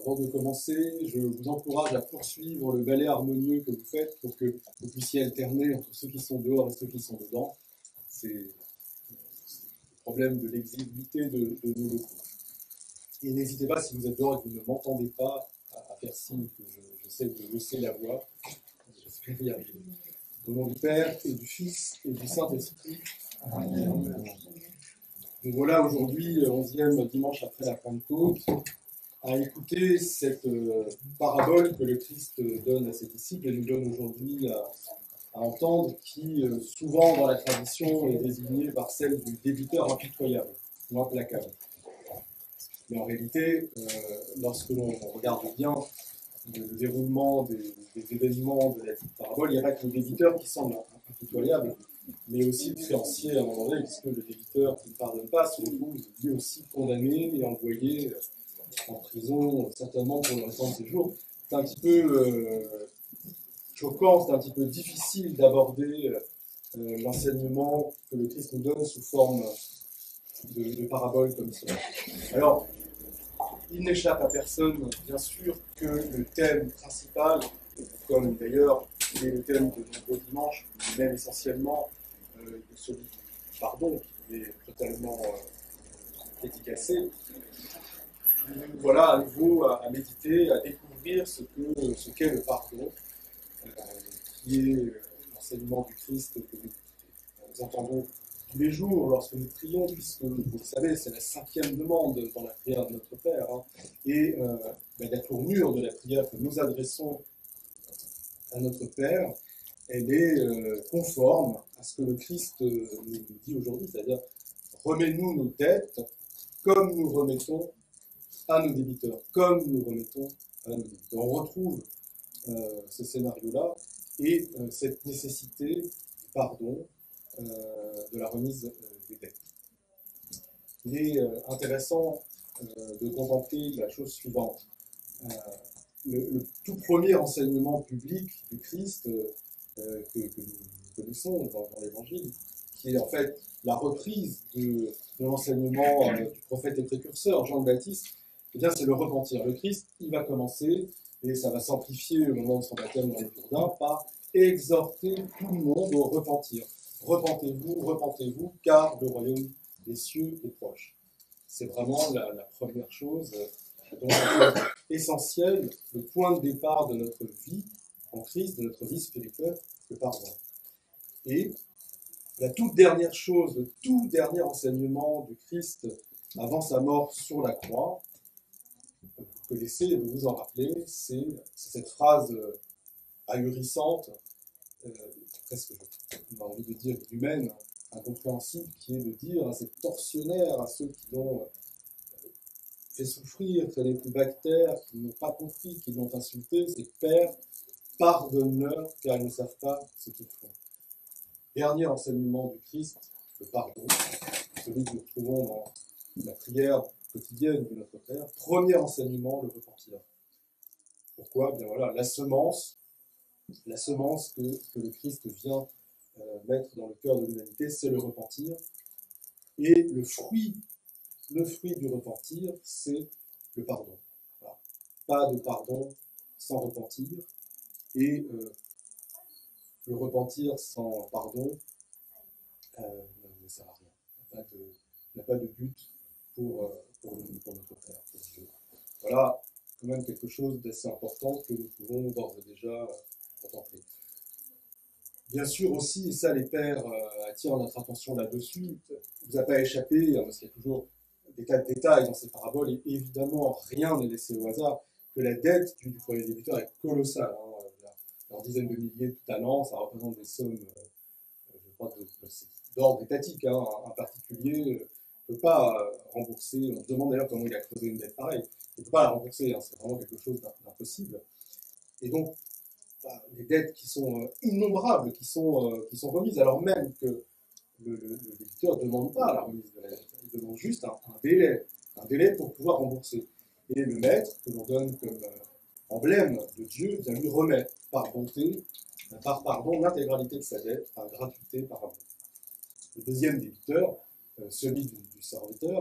Avant de commencer, je vous encourage à poursuivre le ballet harmonieux que vous faites pour que vous puissiez alterner entre ceux qui sont dehors et ceux qui sont dedans. C'est le problème de l'exiguïté de nos locaux. Et n'hésitez pas, si vous êtes dehors et que vous ne m'entendez pas, à faire signe que j'essaie de hausser la voix. J'espère y arriver. Au nom du Père et du Fils et du Saint-Esprit. Amen. Donc voilà, aujourd'hui, 11e dimanche après la Pentecôte, à écouter cette parabole que le Christ donne à ses disciples et nous donne aujourd'hui à entendre, qui souvent dans la tradition est désignée par celle du débiteur impitoyable ou implacable. Mais en réalité, lorsque l'on regarde bien le déroulement des événements de la petite parabole, il n'y a pas que le débiteur qui semble impitoyable, mais aussi le créancier à un moment donné, puisque le débiteur qui ne pardonne pas se retrouve lui aussi condamné et envoyé en prison, certainement pour le restant de ses jours. C'est un petit peu choquant, c'est un petit peu difficile d'aborder l'enseignement que le Christ nous donne sous forme de parabole comme ça. Alors, il n'échappe à personne, bien sûr, que le thème principal, comme d'ailleurs il est le thème de nombreux dimanches, même essentiellement de celui du pardon, qui est totalement dédicacé, voilà à nouveau à méditer, à découvrir ce qu'est le pardon, qui est l'enseignement du Christ que nous entendons tous les jours lorsque nous prions, puisque vous le savez, c'est la 5e demande dans la prière de notre Père, hein, et la tournure de la prière que nous adressons à notre Père, elle est conforme à ce que le Christ nous dit aujourd'hui, c'est-à-dire remets-nous nos dettes comme nous remettons à nos débiteurs, comme nous remettons à nos débiteurs. On retrouve ce scénario-là et cette nécessité du pardon, de la remise des dettes. Il est intéressant de contempler la chose suivante. Le tout premier enseignement public du Christ que nous connaissons dans l'Évangile, qui est en fait la reprise de l'enseignement du prophète et précurseur Jean le Baptiste, eh bien c'est le repentir. Le Christ, il va commencer, et ça va s'amplifier au moment de son baptême dans les Jourdains, par exhorter tout le monde au repentir. Repentez-vous, car le royaume des cieux est proche. C'est vraiment la première chose, donc essentielle, le point de départ de notre vie en Christ, de notre vie spirituelle, le pardon. Et la toute dernière chose, le tout dernier enseignement du Christ avant sa mort sur la croix, vous connaissez, vous vous en rappelez, c'est cette phrase ahurissante, presque, on a envie de dire, humaine, incompréhensible, qui est de dire à ces tortionnaires, à ceux qui l'ont fait souffrir, fait des coups bactères, qui n'ont pas compris, qui l'ont insulté, c'est Père, pardonne-leur, car ils ne savent pas ce qu'ils font. Dernier enseignement du Christ, le pardon, celui que nous trouvons dans la prière quotidienne de notre Père. Premier enseignement, le repentir. Pourquoi ? Bien voilà, la semence que le Christ vient mettre dans le cœur de l'humanité, c'est le repentir. Et le fruit du repentir, c'est le pardon. Voilà. Pas de pardon sans repentir. Et le repentir sans pardon ne sert à rien. N'a pas de but pour notre Père, pour Dieu. Voilà quand même quelque chose d'assez important que nous pouvons d'ores et déjà contempler. Bien sûr aussi, et ça les pères attirent notre attention là-dessus, il ne vous a pas échappé, parce qu'il y a toujours des tas de détails dans ces paraboles, et évidemment rien n'est laissé au hasard, que la dette du premier débiteur est colossale. Leur dizaines de milliers de talents, ça représente des sommes, je crois, d'ordre étatique. Un particulier ne peut pas rembourser, on se demande d'ailleurs comment il a creusé une dette pareille, il ne peut pas la rembourser, c'est vraiment quelque chose d'impossible. Et donc, les dettes qui sont innombrables, qui sont remises, alors même que le débiteur ne demande pas la remise de la dette, il demande juste un délai pour pouvoir rembourser. Et le maître, que l'on donne comme emblème de Dieu, vient lui remettre par bonté, par pardon, l'intégralité de sa dette, par gratuité, par amour. Le deuxième débiteur, celui du serviteur,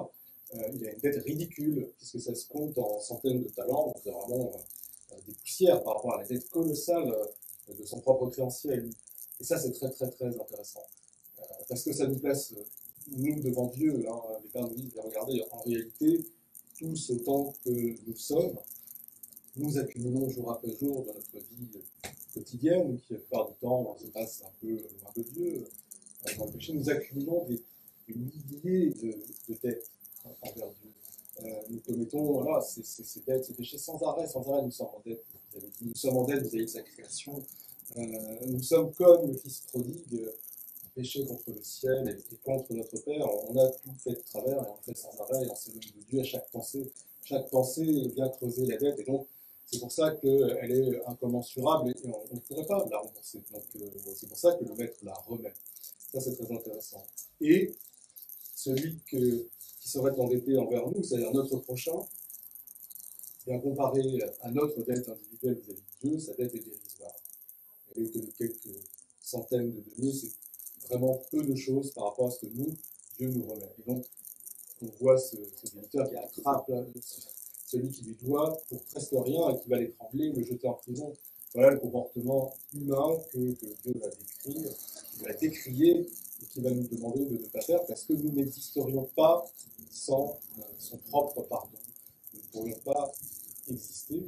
il a une dette ridicule, puisque ça se compte en centaines de talents, donc c'est vraiment des poussières par rapport à la dette colossale de son propre créancier à lui. Et ça, c'est très, très, très intéressant. Parce que ça nous place, nous, devant Dieu. Hein, les pères nous disent, regardez, en réalité, tous autant que nous sommes, nous accumulons jour après jour dans notre vie quotidienne, qui la plupart du temps se passe un peu loin de Dieu, dans le péché, nous accumulons des milliers de dettes envers Dieu. Nous commettons voilà, ces dettes, ces péchés sans arrêt, nous sommes en dette. Nous sommes en dette vis-à-vis de sa création. Nous sommes comme le Fils prodigue, péché contre le ciel et contre notre Père. On a tout fait de travers et on le fait sans arrêt, et on s'éloigne de Dieu à chaque pensée. Chaque pensée vient creuser la dette, et donc c'est pour ça qu'elle est incommensurable et on ne pourrait pas la rembourser. Donc c'est pour ça que le maître la remet. Ça, c'est très intéressant. Et celui qui serait endetté envers nous, c'est-à-dire notre prochain, bien comparé à notre dette individuelle vis-à-vis de Dieu, sa dette est dérisoire. Elle est que de quelques centaines de deniers, c'est vraiment peu de choses par rapport à ce que nous, Dieu nous remet. Et donc, on voit ce débiteur qui attrape celui qui lui doit pour presque rien et qui va l'étrangler, le jeter en prison. Voilà le comportement humain que Dieu va décrire, qui va décrier et qui va nous demander de ne pas faire parce que nous n'existerions pas sans son propre pardon. Nous ne pourrions pas exister.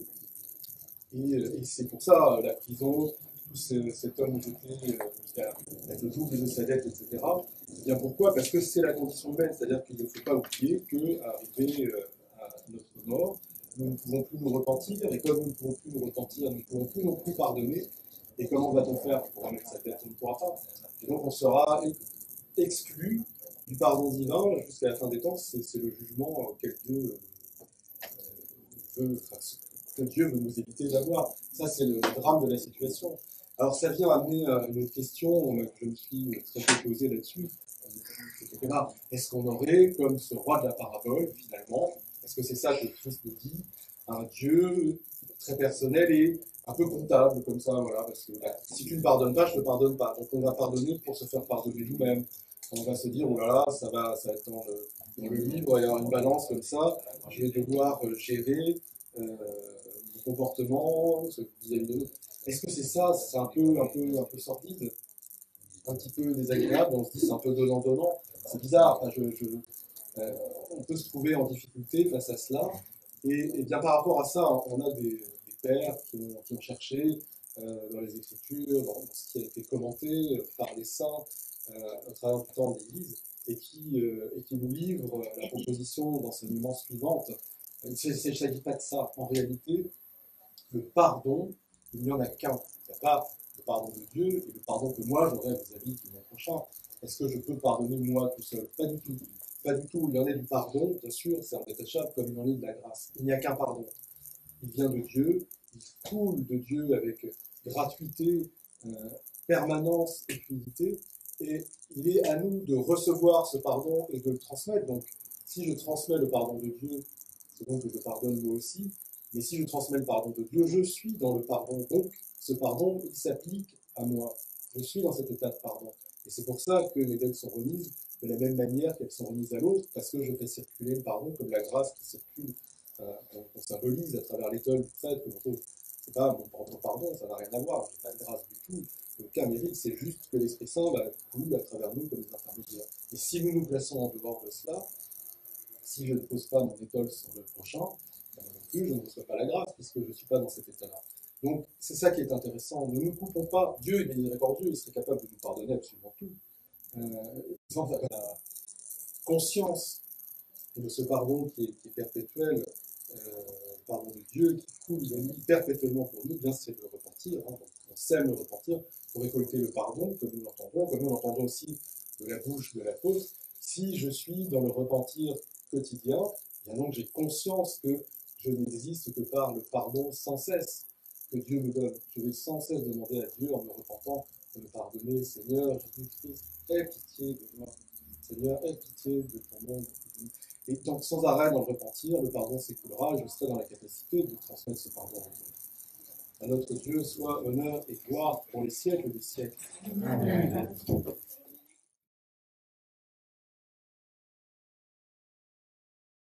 Et c'est pour ça la prison, tout cet homme jeté avec le double de sa dette, etc. Et bien pourquoi? Parce que c'est la condition humaine, c'est-à-dire qu'il ne faut pas oublier qu'arrivé à notre mort, nous ne pouvons plus nous repentir, et comme nous ne pouvons plus nous repentir, nous ne pouvons plus non plus pardonner. Et comment va-t-on faire pour remettre sa dette? On ne pourra pas. Et donc on sera exclu du pardon divin jusqu'à la fin des temps. C'est le jugement auquel Dieu veut, que Dieu veut nous éviter d'avoir. Ça, c'est le drame de la situation. Alors, ça vient amener une autre question que je me suis très peu posée là-dessus. Est-ce qu'on aurait, comme ce roi de la parabole, finalement, est-ce que c'est ça que Christ nous dit, un Dieu très personnel et un peu comptable, comme ça, voilà, parce que si tu ne pardonnes pas, je ne te pardonne pas. Donc, on va pardonner pour se faire pardonner nous-mêmes. On va se dire, oh là là, ça va être dans le livre, il y aura une balance comme ça, je vais devoir gérer mon comportement vis-à-vis de l'autre. Est-ce que c'est ça? C'est un peu sordide, un petit peu désagréable, on se dit c'est un peu donnant-donnant. C'est bizarre, enfin, on peut se trouver en difficulté face à cela. Et bien par rapport à ça, on a des pères qui ont cherché dans les Écritures, dans ce qui a été commenté par les saints au travers du temps de l'Église, et qui nous livrent la proposition d'enseignement suivante. Il ne s'agit pas de ça. En réalité, le pardon, il n'y en a qu'un. Il n'y a pas le pardon de Dieu et le pardon que moi j'aurai vis-à-vis de mon prochain. Est-ce que je peux pardonner moi tout seul? Pas du tout. Pas du tout. Il y en a du pardon, bien sûr, c'est indétachable, comme il y en a de la grâce. Il n'y a qu'un pardon. Il vient de Dieu, il coule de Dieu avec gratuité, permanence et fluidité. Et il est à nous de recevoir ce pardon et de le transmettre. Donc, si je transmets le pardon de Dieu, c'est donc que je pardonne moi aussi. Mais si je transmets le pardon de Dieu, je suis dans le pardon. Donc, ce pardon, il s'applique à moi. Je suis dans cet état de pardon. Et c'est pour ça que les dettes sont remises de la même manière qu'elles sont remises à l'autre, parce que je fais circuler le pardon comme la grâce qui circule, qu'on symbolise à travers l'étole du prêtre. C'est pas mon propre pardon, ça n'a rien à voir. Je n'ai pas de grâce du tout. Aucun mérite, c'est juste que l'Esprit Saint coule à travers nous comme des intermédiaires. Et si nous nous plaçons en dehors de cela, si je ne pose pas mon étole sur le prochain, non plus, je ne reçois pas la grâce, puisque je ne suis pas dans cet état-là. Donc, c'est ça qui est intéressant. Ne nous coupons pas. Dieu est miséricordieux, il serait capable de nous pardonner absolument tout. La conscience de ce pardon qui est perpétuel, le pardon de Dieu qui coule perpétuellement pour nous, bien c'est le repentir. Hein, on sème le repentir pour récolter le pardon, comme nous l'entendons aussi de la bouche de l'apôtre. Si je suis dans le repentir quotidien, bien donc j'ai conscience que je n'existe que par le pardon sans cesse que Dieu me donne. Je vais sans cesse demander à Dieu en me repentant de me pardonner. Seigneur Jésus-Christ, aie pitié de moi. Seigneur, aie pitié de ton nom. Et donc sans arrêt dans le repentir, le pardon s'écoulera et je serai dans la capacité de transmettre ce pardon aux autres. À notre Dieu soit honneur et gloire pour les siècles des siècles. Amen.